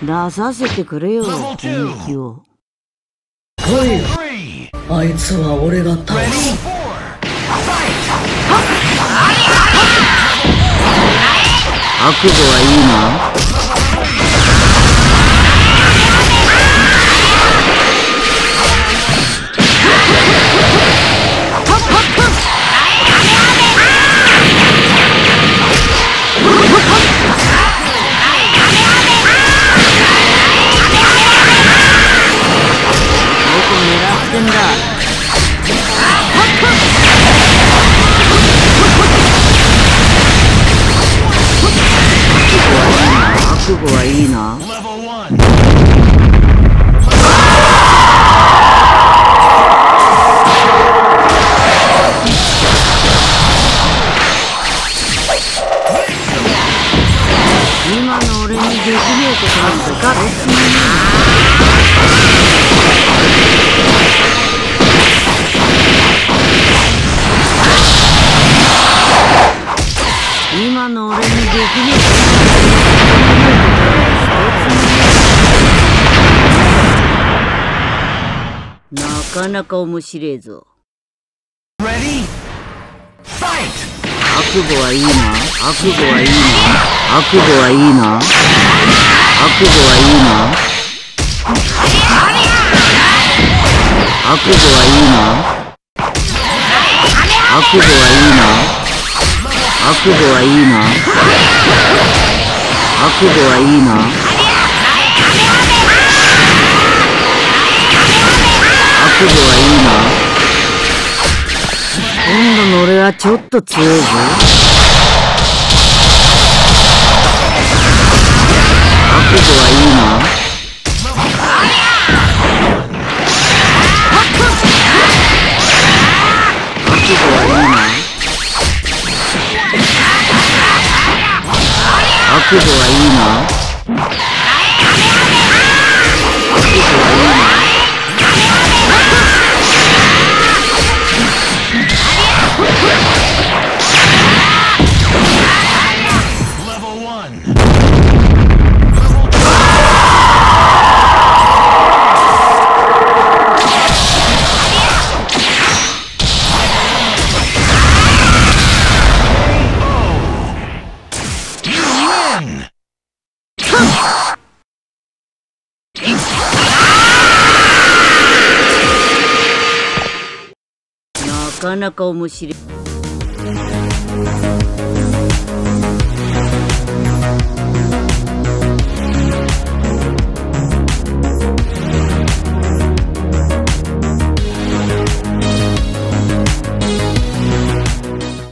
出させてくれよ、本気を。 来いよ。あいつは俺が倒す。 覚悟はいいな。覚悟はいいな。今の俺にできねえことなんか別にねえ。今の俺にできねえなかなか面白えぞ。覚悟はいいな。覚悟はいいな。覚悟はいいな。覚悟はいいな。覚悟はいいな。覚悟はいいな。覚悟はいいな。覚悟はいいな。覚悟はいいな。今度の俺はちょっと強いぞ。覚悟はいいな。覚悟はいいな。覚悟はいいな。覚悟はいいな。なかなか面白い。